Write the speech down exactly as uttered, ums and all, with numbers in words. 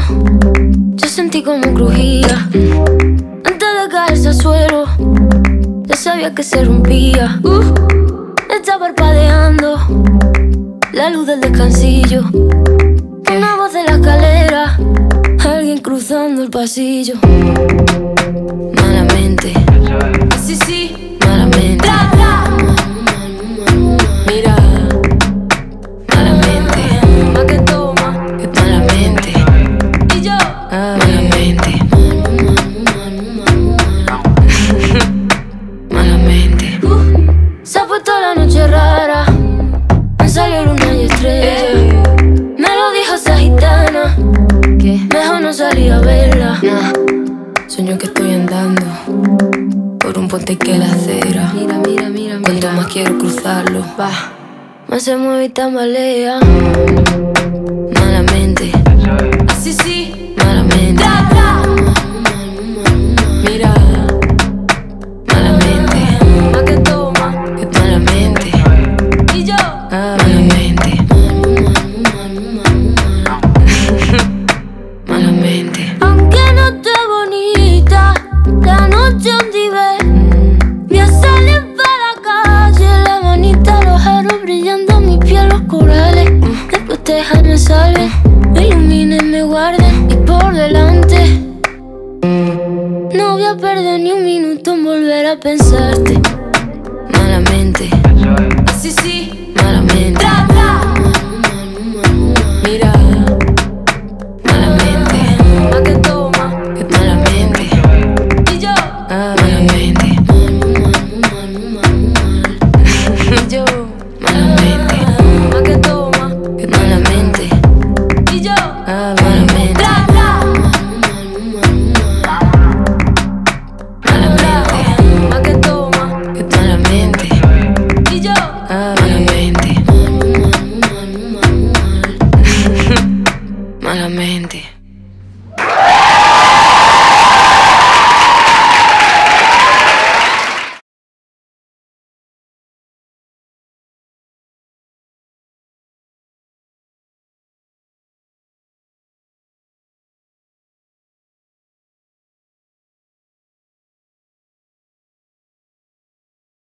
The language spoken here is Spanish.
yo sentí como crujía. Antes de caerse al suelo, ya sabía que se rompía. uh, Está parpadeando la luz del descansillo. Una voz de la escalera, alguien cruzando el pasillo. Malamente, sí, sí, malamente. Mira, malamente, ma que toma, que malamente. Y yo, ah, malamente. Malamente. uh, Se ha puesto la noche rara, me salió luna y estrella. Me lo dijo esa gitana, que mejor no salir a verla. Nah. Sueño que estoy andando por un puente que la acera. Mira, mira, mira, mira. Cuanto más quiero cruzarlo, va, más se mueve y tambalea. Malamente, sí, sí, malamente. Mira, malamente, más que toma, que malamente. Y yo, ah, malamente. Malamente. Aunque no esté bonita, la noche un nivel. Voy a salir para la calle, la manita, los aros brillando, mi piel, los corales. Después déjame salir, me iluminen, me guarden. Y por delante, no voy a perder ni un minuto en volver a pensarte. Malamente, sí, sí.